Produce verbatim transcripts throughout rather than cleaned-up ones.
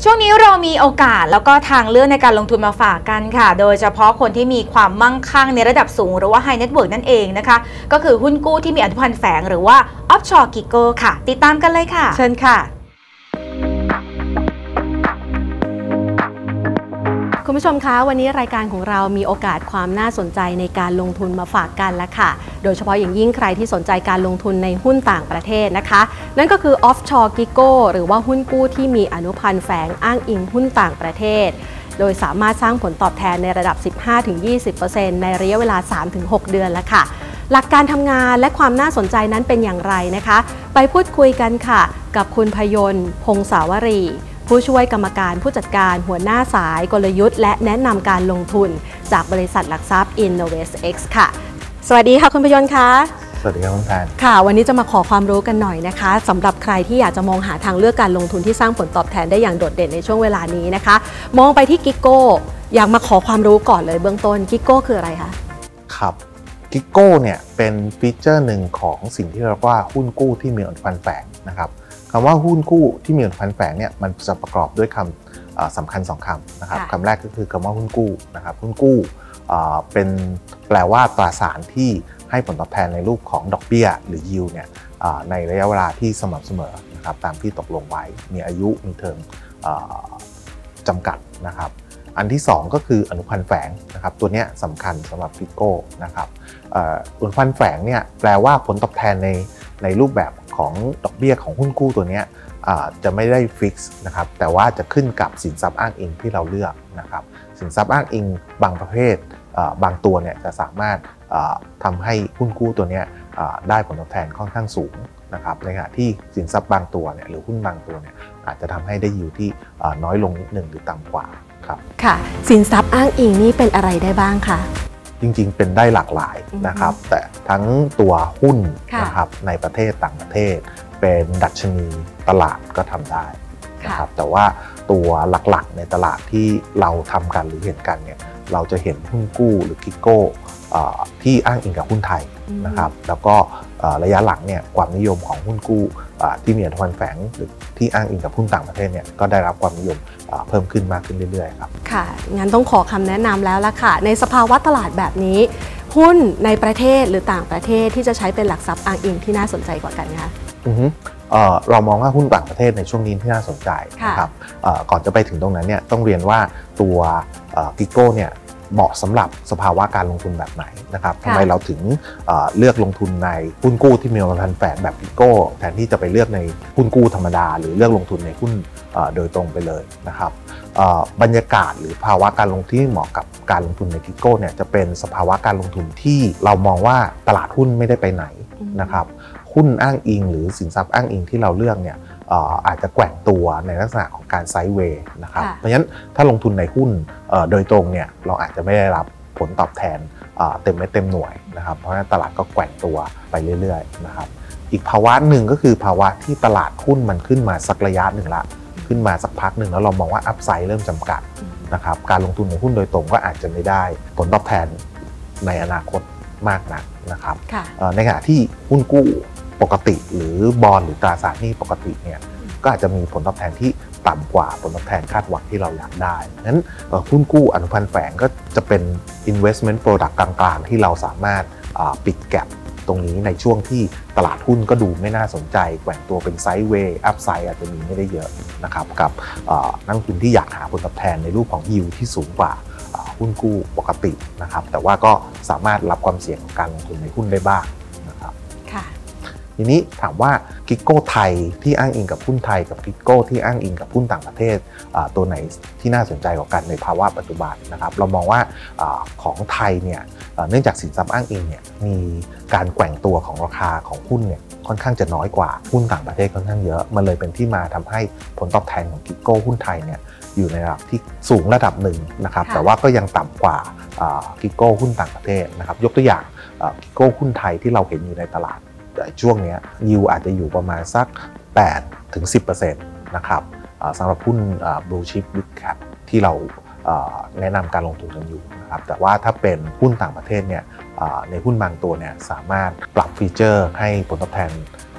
ช่วงนี้เรามีโอกาสแล้วก็ทางเลือกในการลงทุนมาฝากกันค่ะโดยเฉพาะคนที่มีความมั่งคั่งในระดับสูงหรือว่า High Net Worth นั่นเองนะคะก็คือหุ้นกู้ที่มีอนุพันธ์แฝงหรือว่า Offshore Gigo ค่ะติดตามกันเลยค่ะเชิญค่ะคุณผู้ชมคะวันนี้รายการของเรามีโอกาสความน่าสนใจในการลงทุนมาฝากกันแล้วค่ะโดยเฉพาะอย่างยิ่งใครที่สนใจการลงทุนในหุ้นต่างประเทศนะคะนั่นก็คือ Offshore Gigo หรือว่าหุ้นกู้ที่มีอนุพันธ์แฝงอ้างอิงหุ้นต่างประเทศโดยสามารถสร้างผลตอบแทนในระดับ สิบห้าถึงยี่สิบเปอร์เซ็นต์ ในระยะเวลา สามถึงหก เดือนแล้วค่ะหลักการทำงานและความน่าสนใจนั้นเป็นอย่างไรนะคะไปพูดคุยกันค่ะกับคุณพยนต์พงศาวรีผู้ช่วยกรรมการผู้จัดการหัวหน้าสายกลยุทธ์และแนะนำการลงทุนจากบริษัทหลักทรัพย์ InnovestX ค่ะสวัสดีค่ะคุณพยนต์คะสวัสดีครับคุณแพนค่ะวันนี้จะมาขอความรู้กันหน่อยนะคะสำหรับใครที่อยากจะมองหาทางเลือกการลงทุนที่สร้างผลตอบแทนได้อย่างโดดเด่นในช่วงเวลานี้นะคะมองไปที่กิโก้อยากมาขอความรู้ก่อนเลยเบื้องต้นกิโก้คืออะไรคะครับกิโก้เนี่ยเป็นฟีเจอร์หนึ่งของสิ่งที่เรียกว่าหุ้นกู้ที่มีอนุพันธ์แฝงนะครับคำว่าหุ้นกู้ที่มีอนุพันธ์แฝงเนี่ยมันจะประกอบด้วยคำสำคัญสองคำนะครับคำแรกก็คือคำว่าหุ้นกู้นะครับหุ้นกู้เป็นแปลว่าตราสารที่ให้ผลตอบแทนในรูปของดอกเบี้ยหรือ yield เนี่ยในระยะเวลาที่สม่ำเสมอนะครับตามที่ตกลงไว้มีอายุมีเทอมจำกัดนะครับอันที่สองก็คืออนุพันธ์แฝงนะครับตัวนี้สำคัญสำหรับกิโก้นะครับอนุพันธ์แฝงเนี่ยแปลว่าผลตอบแทนในในรูปแบบของดอกเบี้ยของหุ้นกู้ตัวนี้จะไม่ได้ฟิกซ์นะครับแต่ว่าจะขึ้นกับสินทรัพย์อ้างอิงที่เราเลือกนะครับสินทรัพย์อ้างอิงบางประเภทบางตัวเนี่ยจะสามารถทำให้หุ้นกู้ตัวนี้ได้ผลตอบแทนค่อนข้างสูงนะครับในขณะที่สินทรัพย์บางตัวเนี่ยหรือหุ้นบางตัวเนี่ยอาจจะทำให้ได้ยิวที่น้อยลงนิดหนึ่งหรือต่ำกว่าครับค่ะสินทรัพย์อ้างอิงนี่เป็นอะไรได้บ้างคะจริงๆเป็นได้หลากหลายนะครับแต่ทั้งตัวหุ้นนะครับในประเทศต่างประเทศเป็นดัชนีตลาดก็ทำได้นะครับแต่ว่าตัวหลักๆในตลาดที่เราทำกันหรือเห็นกันเนี่ยเราจะเห็นหุ้นกู้หรือกิโก้ที่อ้างอิงกับหุ้นไทยนะครับแล้วก็ระยะหลังเนี่ยความนิยมของหุ้นกู้ที่มีอนุพันธ์แฝงหรือที่อ้างอิงกับหุ้นต่างประเทศเนี่ยก็ได้รับความนิยมเพิ่มขึ้นมากขึ้นเรื่อยๆครับค่ะงั้นต้องขอคำแนะนำแล้วล่ะค่ะในสภาวะตลาดแบบนี้หุ้นในประเทศหรือต่างประเทศที่จะใช้เป็นหลักทรัพย์อ้างอิงที่น่าสนใจกว่ากันคะเรามองว่าหุ้นต่างประเทศในช่วงนี้ที่น่าสนใจนะครับก่อนจะไปถึงตรงนั้นเนี่ยต้องเรียนว่าตัวกิโก้เนี่ยเหมาะสำหรับสภาวะการลงทุนแบบไหนนะครับทำไมเราถึงเลือกลงทุนในหุ้นกู้ที่มีอนุพันธ์แฝงแบบกิโก้แทนที่จะไปเลือกในหุ้นกู้ธรรมดาหรือเลือกลงทุนในหุ้นโดยตรงไปเลยนะครับบรรยากาศหรือภาวะการลงทุนที่เหมาะกับการลงทุนในกิโก้เนี่ยจะเป็นสภาวะการลงทุนที่เรามองว่าตลาดหุ้นไม่ได้ไปไหนนะครับหุ้นอ้างอิงหรือสินทรัพย์อ้างอิงที่เราเลือกเนี่ยอาจจะแกว่งตัวในลักษณะของการไซด์เวย์นะครับเพราะฉะนั้นถ้าลงทุนในหุ้นโดยตรงเนี่ยเราอาจจะไม่ได้รับผลตอบแทนเต็มเม็ดเต็มหน่วยนะครับเพราะฉะนั้นตลาดก็แกว่งตัวไปเรื่อยๆนะครับอีกภาวะหนึ่งก็คือภาวะที่ตลาดหุ้นมันขึ้นมาสักระยะหนึ่งละขึ้นมาสักพักหนึ่งแล้วเรามองว่าอัพไซด์เริ่มจำกัดนะครับการลงทุนในหุ้นโดยตรงก็อาจจะไม่ได้ผลตอบแทนในอนาคตมากนักนะครับในขณะที่หุ้นกู้ปกติหรือบอนด์หรือตราสารหนี้ปกติเนี่ยก็อาจจะมีผลตอบแทนที่ต่ำกว่าผลตอบแทนคาดหวังที่เราอยากได้นั้นหุ้นกู้อนุพันธ์แฝงก็จะเป็น investment product กลางๆที่เราสามารถปิดแก็ปตรงนี้ในช่วงที่ตลาดหุ้นก็ดูไม่น่าสนใจแกว่งตัวเป็นไซด์เวย์อัพไซด์อาจจะมีไม่ได้เยอะนะครับกับนักลงทุนที่อยากหาผลตอบแทนในรูปของ yield ที่สูงกว่าหุ้นกู้ปกตินะครับแต่ว่าก็สามารถรับความเสี่ยงของการลงทุนในหุ้นได้บ้างนะครับทีนี้ถามว่ากิโก้ไทยที่อ้างอิงกับหุ้นไทยกับกิโก้ที่อ้างอิงกับหุ้นต่างประเทศตัวไหนที่น่าสนใจกว่ากันในภาวะปัจจุบันนะครับเรามองว่าของไทยเนี่ยเนื่องจากสินทรัพย์อ้างอิงเนี่ยมีการแกว่งตัวของราคาของหุ้นเนี่ยค่อนข้างจะน้อยกว่าหุ้นต่างประเทศค่อนข้างเยอะมันเลยเป็นที่มาทำให้ผลตอบแทนของกิโก้หุ้นไทยเนี่ยอยู่ในระดับที่สูงระดับหนึ่งนะครับแต่ว่าก็ยังต่ำกว่ากิโก้หุ้นต่างประเทศนะครับยกตัวอย่างกิโก้หุ้นไทยที่เราเห็นอยู่ในตลาดช่วงนี้ยิวอาจจะอยู่ประมาณสัก แปดถึงสิบเปอร์เซ็นต์ นะครับสำหรับหุ้น Blue Chip Mid Cap ที่เราแนะนำการลงทุนกันอยู่นะครับแต่ว่าถ้าเป็นหุ้นต่างประเทศเนี่ยในหุ้นบางตัวเนี่ยสามารถปรับฟีเจอร์ให้ผลตอบแทน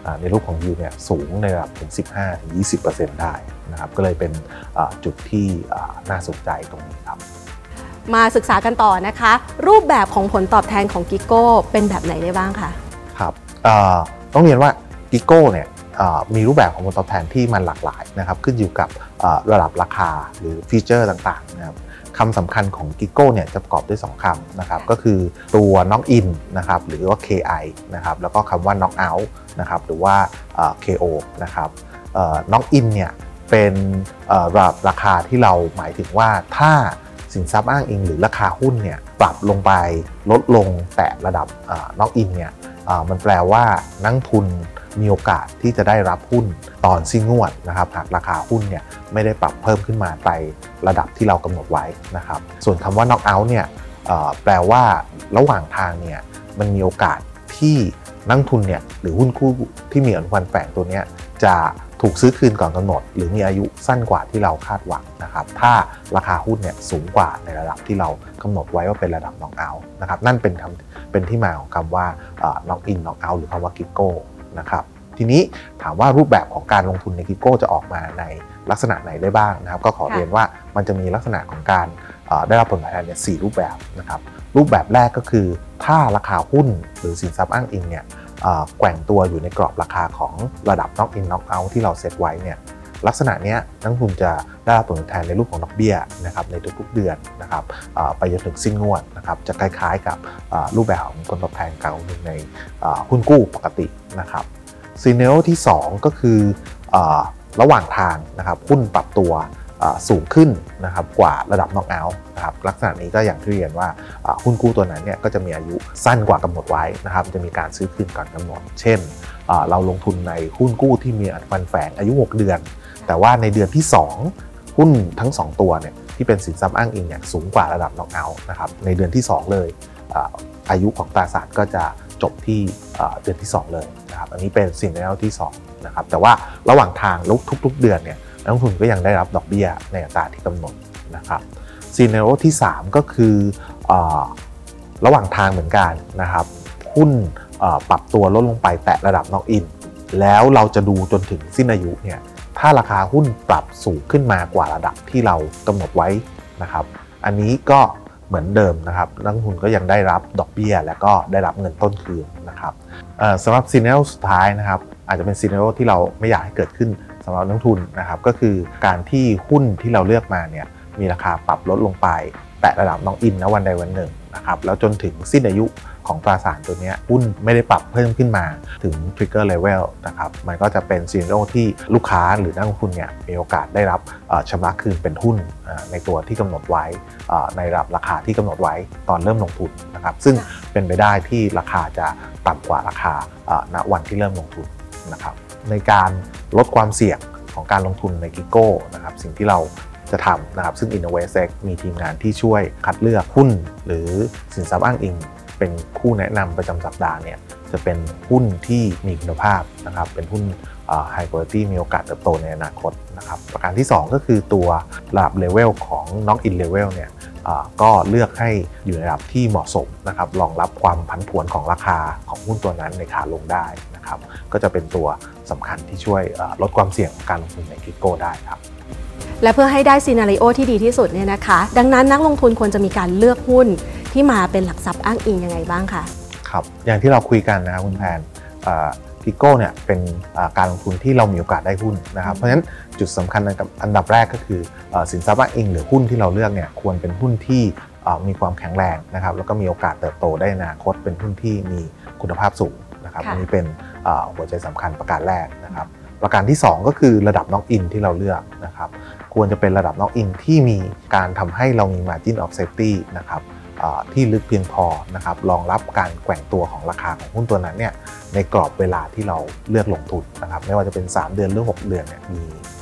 ในรูปของยิวเนี่ยสูงในระดับถึง สิบห้าถึงยี่สิบเปอร์เซ็นต์ ได้นะครับก็เลยเป็นจุดที่น่าสนใจตรงนี้ครับมาศึกษากันต่อนะคะรูปแบบของผลตอบแทนของกิโก้เป็นแบบไหนได้บ้างคะครับต้องเรียนว่ากิโก้เนี่ยมีรูปแบบของผลตอบแทนที่มันหลากหลายนะครับขึ้นอยู่กับระดับราคาหรือฟีเจอร์ต่างๆนะครับคำสำคัญของกิโก้เนี่ยจะประกอบด้วยสองคำนะครับก็คือตัว knock in นะครับหรือว่า เค ไอ นะครับแล้วก็คำว่า knock out นะครับหรือว่า เค โอ นะครับ knock in เนี่ยเป็นระดับราคาที่เราหมายถึงว่าถ้าสินทรัพย์อ้างอิงหรือราคาหุ้นเนี่ยปรับลงไปลดลงแต่ระดับ knock in เนี่ยมันแปลว่านักทุนมีโอกาสที่จะได้รับหุ้นตอนสิ้นงวดนะครับหากราคาหุ้นเนี่ยไม่ได้ปรับเพิ่มขึ้นมาไประดับที่เรากำหนดไว้นะครับส่วนคำว่า knock out เนี่ยแปลว่าระหว่างทางเนี่ยมันมีโอกาสที่นักทุนเนี่ยหรือหุ้นคู่ที่มีอนุพันธ์แฝงตัวนี้จะถูกซื้อคืนก่อนกำหนดหรือมีอายุสั้นกว่าที่เราคาดหวังนะครับถ้าราคาหุ้นเนี่ยสูงกว่าในระดับที่เรากำหนดไว้ว่าเป็นระดับ knock out นะครับนั่นเป็นคำเป็นที่มาของคำว่า knock in knock out หรือคำว่ากิโก้นะครับทีนี้ถามว่ารูปแบบของการลงทุนในกิโก้จะออกมาในลักษณะไหนได้บ้างนะครับก็ขอเรียนว่ามันจะมีลักษณะของการได้รับผลตอบแทนเนี่ยสี่รูปแบบนะครับรูปแบบแรกก็คือถ้าราคาหุ้นหรือสินทรัพย์อ้างอิงเนี่ยแกว่งตัวอยู่ในกรอบราคาของระดับ knock in knock out ที่เราเซตไว้เนี่ยลักษณะนี้นักลงทุนจะได้รับผลตอบแทนในรูปของดอกเบี้ยนะครับในทุกๆเดือนนะครับไปจนถึงสิ้นงวดนะครับจะคล้ายๆกับรูปแบบของผลตอบแทนการลงทุนในหุ้นกู้ปกตินะครับซีเนโรที่สองก็คือระหว่างทางนะครับหุ้นปรับตัวสูงขึ้นนะครับกว่าระดับ knock out นะครับลักษณะนี้ก็อย่างที่เรียนว่าหุ้นกู้ตัวนั้นเนี่ยก็จะมีอายุสั้นกว่ากำหนดไว้นะครับจะมีการซื้อคืนก่อนกำหนดเช่นเราลงทุนในหุ้นกู้ที่มีอนุพันธ์แฝงอายุหกเดือนแต่ว่าในเดือนที่สองหุ้นทั้งสองตัวเนี่ยที่เป็นสินทรัพย์อ้างอิงเนี่ยสูงกว่าระดับ knock out นะครับในเดือนที่สองเลยอายุของตราสารก็จะจบที่เดือนที่สองเลยนะครับอันนี้เป็นซีเนโรที่สองนะครับแต่ว่าระหว่างทางทุกๆเดือนเนี่ยนักลงทุนก็ยังได้รับดอกเบี้ยในอัตราที่กำหนดนะครับซีเนโรที่สามก็คือระหว่างทางเหมือนกันนะครับหุ้นปรับตัวลดลงไปแตะระดับ knock in แล้วเราจะดูจนถึงสิ้นอายุเนี่ยถ้าราคาหุ้นปรับสูงขึ้นมากว่าระดับที่เรากำหนดไว้นะครับอันนี้ก็เหมือนเดิมนะครับนักลงทุนก็ยังได้รับดอกเบี้ยและก็ได้รับเงินต้นคืนนะครับสำหรับซีเนโรสุดท้ายนะครับอาจจะเป็นซีเนโรที่เราไม่อยากให้เกิดขึ้นสำหรับนักลงทุนนะครับก็คือการที่หุ้นที่เราเลือกมาเนี่ยมีราคาปรับลดลงไปแตะระดับ knock in ณวันใดวันหนึ่งนะครับแล้วจนถึงสิ้นอายุของตราสารตัวนี้หุ้นไม่ได้ปรับเพิ่มขึ้นมาถึง trigger level นะครับมันก็จะเป็นซีเนโรที่ลูกค้าหรือนักลงทุนเนี่ยมีโอกาสได้รับชำระคืนเป็นหุ้นในตัวที่กำหนดไว้ในระดับราคาที่กำหนดไว้ตอนเริ่มลงทุนนะครับซึ่งเป็นไปได้ที่ราคาจะต่ำกว่าราคาณวันที่เริ่มลงทุนนะครับในการลดความเสี่ยงของการลงทุนในกิโก้นะครับสิ่งที่เราจะทำนะครับซึ่ง InnovestX มีทีมงานที่ช่วยคัดเลือกหุ้นหรือสินทรัพย์อ้างอิงเป็นคู่แนะนำประจำสัปดาห์เนี่ยจะเป็นหุ้นที่มีคุณภาพนะครับเป็นหุ้น High Quality มีโอกาสเติบโตในอนาคตนะครับประการที่สองก็คือตัวระดับเลเวลของ Knock in Level เนี่ยก็เลือกให้อยู่ในระดับที่เหมาะสมนะครับรองรับความผันผวนของราคาของหุ้นตัวนั้นในขาลงได้นะครับก็จะเป็นตัวสำคัญที่ช่วยลดความเสี่ยงของการลงทุนในกิโก้ได้ครับและเพื่อให้ได้ซีนาริโอที่ดีที่สุดเนี่ยนะคะดังนั้นนักลงทุนควรจะมีการเลือกหุ้นที่มาเป็นหลักทรัพย์อ้างอิงยังไงบ้างคะครับอย่างที่เราคุยกันนะครับคุณแพนกิโก้เนี่ยเป็นการลงทุนที่เรามีโอกาสได้หุ้นนะครับเพราะฉะนั้นจุดสำคัญอันดับแรกก็คือสินทรัพย์อ้างอิงหรือหุ้นที่เราเลือกเนี่ยควรเป็นหุ้นที่มีความแข็งแรงนะครับแล้วก็มีโอกาสเติบโตได้ในอนาคตเป็นหุ้นที่มีคุณภาพสูงนะครับอันนี้เป็นหัวใจสำคัญประการแรกนะครับประการที่สองก็คือระดับ knock in ที่เราเลือกนะครับควรจะเป็นระดับ knock in ที่มีการทำให้เรามี margin of safety นะครับที่ลึกเพียงพอนะครับรองรับการแกว่งตัวของราคาของหุ้นตัวนั้นเนี่ยในกรอบเวลาที่เราเลือกลงทุนนะครับไม่ว่าจะเป็นสามเดือนหรือหกเดือนเนี่ยมี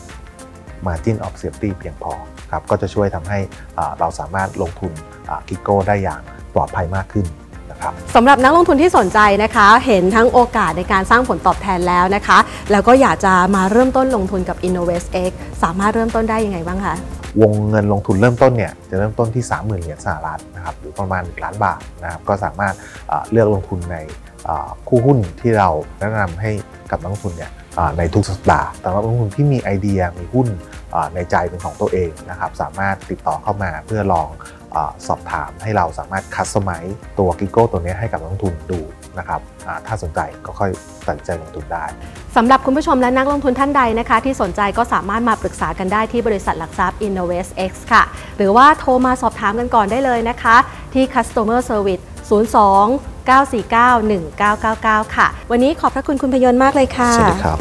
margin of safety เพียงพอครับก็จะช่วยทำให้เราสามารถลงทุนกิโก้ได้อย่างปลอดภัยมากขึ้นสำหรับนักลงทุนที่สนใจนะคะเห็นทั้งโอกาสในการสร้างผลตอบแทนแล้วนะคะแล้วก็อยากจะมาเริ่มต้นลงทุนกับ InnovestX สามารถเริ่มต้นได้ยังไงบ้างคะวงเงินลงทุนเริ่มต้นเนี่ยจะเริ่มต้นที่ สามหมื่น เหรียญสหรัฐนะครับหรือประมาณหนึ่งล้านบาทนะครับก็สามารถเลือกลงทุนในคู่หุ้นที่เราแนะนำให้กับนักลงทุนเนี่ยในทุกสัปดาห์สำหรับนักลงทุนที่มีไอเดียมีหุ้นในใจเป็นของตัวเองนะครับสามารถติดต่อเข้ามาเพื่อลองสอบถามให้เราสามารถคัสตอมไมซ์ตัวกิโก้ตัวนี้ให้กับนักลงทุนดูนะครับถ้าสนใจก็ค่อยตัดสินใจลงทุนได้สำหรับคุณผู้ชมและนักลงทุนท่านใดนะคะที่สนใจก็สามารถมาปรึกษากันได้ที่บริษัทหลักทรัพย์ InnovestX ค่ะหรือว่าโทรมาสอบถามกันก่อนได้เลยนะคะที่ Customer Service ศูนย์ สอง เก้า สี่ เก้า หนึ่ง เก้า เก้า เก้า ค่ะวันนี้ขอบพระคุณคุณพยนต์มากเลยค่ะสวัสดีครับ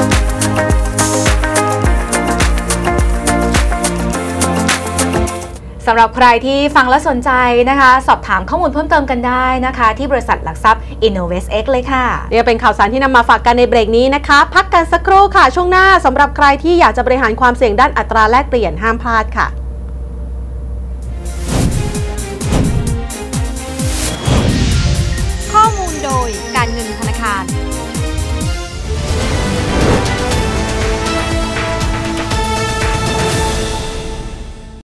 สำหรับใครที่ฟังแล้วสนใจนะคะสอบถามข้อมูลเพิ่มเติมกันได้นะคะที่บริษัทหลักทรัพย์ InnovestX เลยค่ะเรียกเป็นข่าวสารที่นำมาฝากกันในเบรกนี้นะคะพักกันสักครู่ค่ะช่วงหน้าสำหรับใครที่อยากจะบริหารความเสี่ยงด้านอัตราแลกเปลี่ยนห้ามพลาดค่ะ